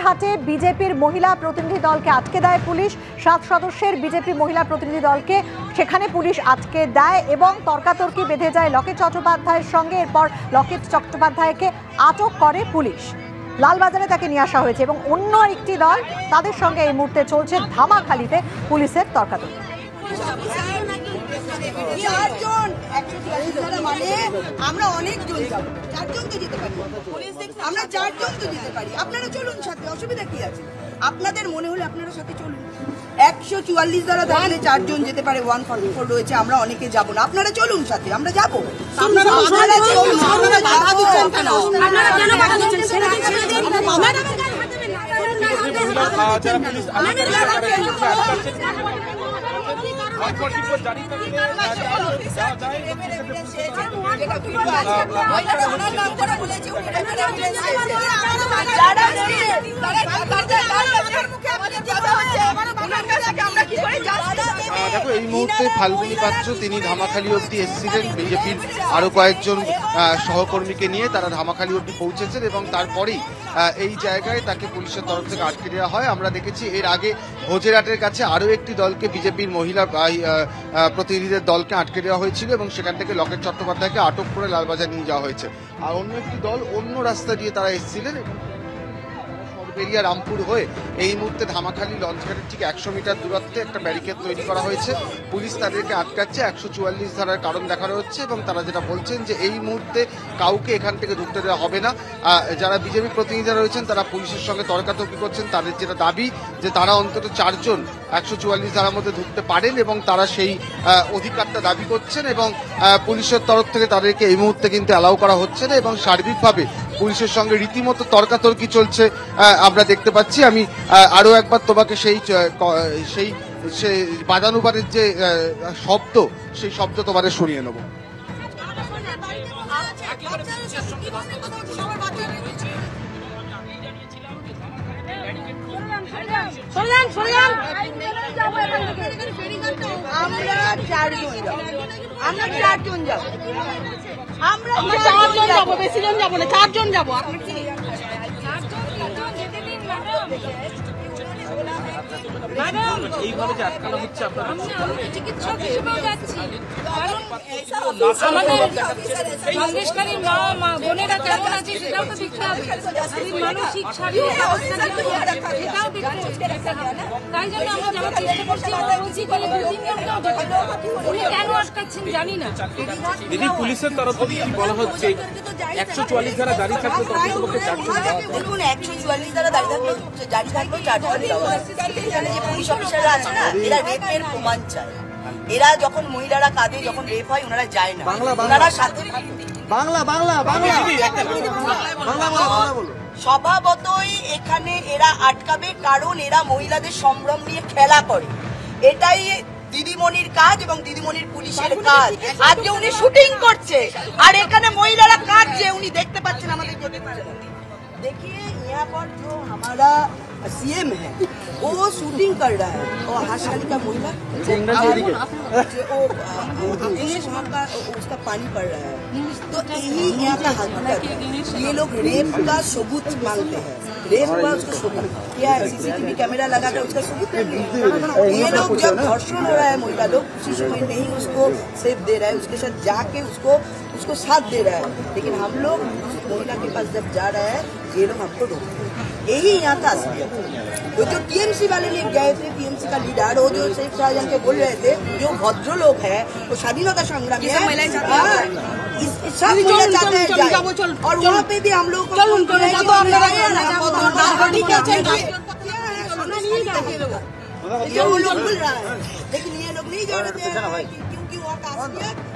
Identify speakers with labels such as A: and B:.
A: বসিরহাটে বিজেপির মহিলা প্রতিনিধি দলকে আটকে দেয় পুলিশ। 7 সদস্যের বিজেপি মহিলা প্রতিনিধি দলকে সেখানে পুলিশ আটকে দেয় এবং তর্কাতর্কি বেঁধে যায় লকেট চট্টোপাধ্যায়ের সঙ্গে। এরপর লকেট চট্টোপাধ্যায়কে আটক করে পুলিশ। লালবাজারে তাকে নিয়ে আসা হয়েছে এবং অন্য একটি দল তাদের সঙ্গে এই মুহূর্তে চলছে ধামাখালিতে পুলিশের তর্কাতর্কি।
B: আমরা অনেকজন যাবো, 4 জন তো যেতে পারি, আমরা 4 জন তো যেতে পারি। আপনারা চলুন সাথে, অসুবিধা কি আছে? আপনাদের মনে হলে আপনারা সাথে চলুন। 144 দ্বারা দাঁড়ালে 4 জন যেতে পারে, 144 রয়েছে, আমরা অনেকে যাবো না। আপনারা চলুন সাথে, আমরা যাবো।
C: দেখো, এই মুহূর্তে ফাল্গুনী পাত্র তিনি ধামাখালি অবধি এসেছিলেন বিজেপির আরো কয়েকজন সহকর্মীকে নিয়ে। তারা ধামাখালি অবধি পৌঁছেছেন এবং তারপরেই এই জায়গায় তাকে পুলিশের তরফ থেকে আটকে দেওয়া হয়। আমরা দেখেছি এর আগে ভোজেরহাটের কাছে আরো একটি দলকে, বিজেপির মহিলা প্রতিনিধিদের দলকে আটকে দেওয়া হয়েছিল এবং সেখান থেকে লকেট চট্টোপাধ্যায়কে আটক করে লালবাজার নিয়ে যাওয়া হয়েছে। আর অন্য একটি দল অন্য রাস্তা দিয়ে তারা এসেছিলেন এবং সরবেরিয়া রামপুর হয়ে এই মুহূর্তে ধামাখালি লঞ্চঘাটের ঠিক 100 মিটার দূরত্বে একটা ব্যারিকেড তৈরি করা হয়েছে। পুলিশ তাদেরকে আটকাচ্ছে, 144 ধারার কারণ দেখানো হচ্ছে এবং তারা যেটা বলছেন যে এই মুহূর্তে কাউকে এখান থেকে ঢুকতে দেওয়া হবে না। যারা বিজেপি প্রতিনিধিরা রয়েছেন তারা পুলিশের সঙ্গে তর্কাতর্কি করছেন। তাদের যেটা দাবি যে তারা অন্তত 4 জন 144 ধারার মধ্যে ঢুকতে পারেন এবং তারা সেই অধিকারটা দাবি করছেন এবং পুলিশের তরফ থেকে তাদেরকে এই মুহূর্তে কিন্তু অ্যালাউ করা হচ্ছে না এবং সার্বিকভাবে পুলিশের সঙ্গে রীতিমতো তর্কাতর্কি চলছে আমরা দেখতে পাচ্ছি। আমি আরো একবার তোমাকে সেই বাজানুবাদের যে শব্দ, সেই শব্দ তোমাদের শুনিয়ে নেব।
B: আমরা 4 জন যাবো, বেশি জন যাবো না, 4 জন যাবো।
D: এইভাবে যে আটকানো হচ্ছে আপনাদের
E: চিকিৎসক হিসেবেও যাচ্ছি, কারণ আমাদের সন্দেশকারী মা বোনেরা কেমন আছে সেটাও তো দেখতে হবে, মানসিক শারীরিক অবস্থা সেটাও দেখতে হবে। তাই জন্য আমরা যাওয়ার চেষ্টা করছি। আমরা বলছি তাহলে উনি কেন আটকাচ্ছেন জানি না।
D: দিদি, পুলিশের তরফ থেকে কি বলা হচ্ছে 144 ধারা জারি থাকলে কর্তৃপক্ষকে 4 জন
B: দেখুন, 144 দ্বারা জারি থাকলেও 4 জন যাওয়া। এখানে যে পুলিশ অফিসাররা আছে না, এরা রেপের প্রমাণ চায়। এরা যখন মহিলারা কাঁদে, যখন রেপ হয়, ওনারা যায় না, ওনারা সাথে স্বভাবতই এখানে এরা আটকাবে, কারণ এরা মহিলাদের সম্ভ্রম নিয়ে খেলা করে। এটাই দিদিমণির কাজ এবং দিদিমণির পুলিশের কাজ। আজকে উনি শুটিং করছে আর এখানে মহিলারা কাঁদছে, উনি দেখতে পাচ্ছেন, আমাদের যেতে পারেন। देखिए, यहाँ पर जो हमारा सीएम है वो शूटिंग कर रहा है और हर्षाली का महिला वहाँ का उसका पानी पड़ रहा है। तो यही यहाँ का हकीकत है। ये लोग रेप का सबूत मांगते हैं, रेप हुआ उसका सबूत क्या है, सीसीटीवी कैमरा लगा कर उसका सबूत। ये लोग जब धर्षण हो रहा है, महिला लोग उसी समय नहीं उसको सेफ दे रहा है, उसके साथ जाके उसको साथ दे रहा है। लेकिन हम लोग महिला के पास जब जा रहा है, ये लोग हमको रोकते हैं। यही यहाँ का असलियत है। वो जो टीएमसी वाले लोग गए थे, टीएमसी का लीडर, वो जो शेख शाहजहां के बोल रहे थे, जो भद्र लोग है, वो स्वाधीनता संग्रामी है, सब महिला चाहते हैं और वहाँ पे भी हम लोग लेकिन ये लोग नहीं जानते हैं क्योंकि वहाँ का असलियत